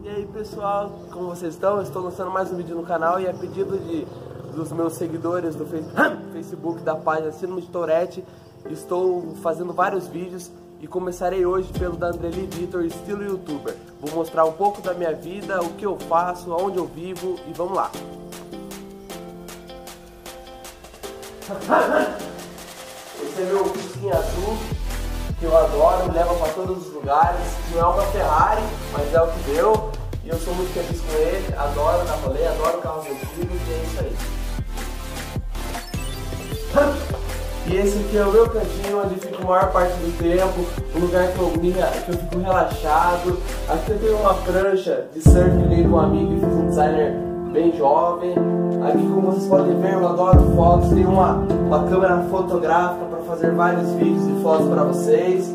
E aí pessoal, como vocês estão? Eu estou lançando mais um vídeo no canal e a pedido dos meus seguidores do Facebook da página Síndrome de Tourette, estou fazendo vários vídeos e começarei hoje pelo da Andreli Vitor, estilo youtuber. Vou mostrar um pouco da minha vida, o que eu faço, aonde eu vivo e vamos lá. Esse é meu Fusquinha azul, que eu adoro, me leva para todos os lugares. Não é uma Ferrari, mas é o que deu. E eu sou muito feliz com ele, adoro dar rolê, adoro carros antigos e é isso aí. E esse aqui é o meu cantinho, onde fico a maior parte do tempo, um lugar que eu fico relaxado. Aqui eu tenho uma prancha de surf que dei de um amigo e fiz um designer bem jovem. Aqui, como vocês podem ver, eu adoro fotos, tenho uma câmera fotográfica para fazer vários vídeos e fotos para vocês.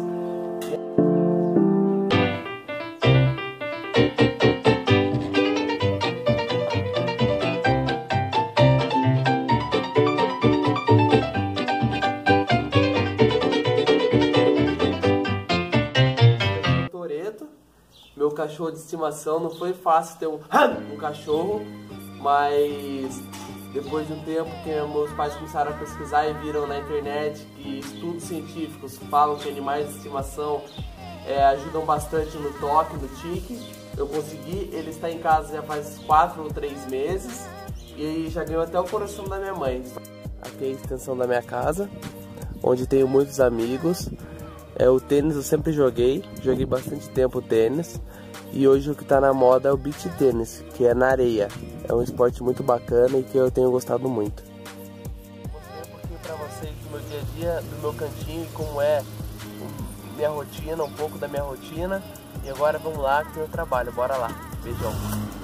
Meu cachorro de estimação, não foi fácil ter um cachorro, mas depois de um tempo que meus pais começaram a pesquisar e viram na internet que estudos científicos falam que animais de estimação ajudam bastante no toque, no tique, eu consegui. Ele está em casa já faz 4 ou 3 meses e já ganhou até o coração da minha mãe. Aqui é a extensão da minha casa, onde tenho muitos amigos. O tênis eu sempre joguei bastante tempo tênis, e hoje o que está na moda é o beach tênis, que é na areia. É um esporte muito bacana e que eu tenho gostado muito. Vou mostrar um pouquinho para vocês do meu dia a dia, do meu cantinho e como é minha rotina, um pouco da minha rotina. E agora vamos lá que tem o trabalho, bora lá, beijão!